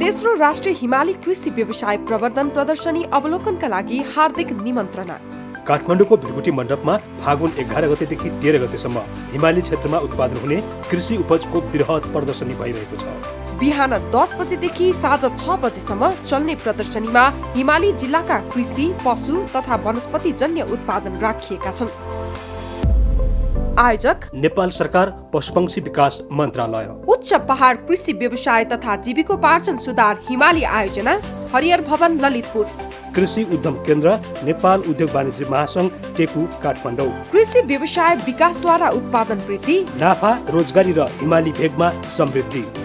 तेस्रो राष्ट्रिय हिमाली कृषि व्यवसाय प्रवर्धन प्रदर्शनी अवलोकनका लागि हार्दिक निमन्त्रणा। काठमाडौँको भिरगुटी मण्डपमा फागुन 11 गतेदेखि 13 गतेसम्म हिमाली क्षेत्रमा उत्पादन हुने कृषि उपजको बृहत प्रदर्शनी भइरहेको छ। बिहान 10 बजेदेखि साँझ 6 बजेसम्म चल्ने प्रदर्शनीमा हिमाली जिल्लाका कृषि, पशु तथा वनस्पति जन्य उत्पादन राखिएका छन्। आयोजक नेपाल सरकार पशुपक्षी विकास मन्त्रालय। उच्च पहाड कृषि व्यवसाय तथा जीविकोपार्जन सुधार हिमाली आयोजना हरिहर भवन ललितपुर। कृषि उद्यम केन्द्र नेपाल उद्योग वाणिज्य महासंघ टेकु काठमाडौँ। कृषि व्यवसाय विकासद्वारा उत्पादन वृद्धि, नाफा, रोजगारी र हिमाली भेगमा समृद्धि।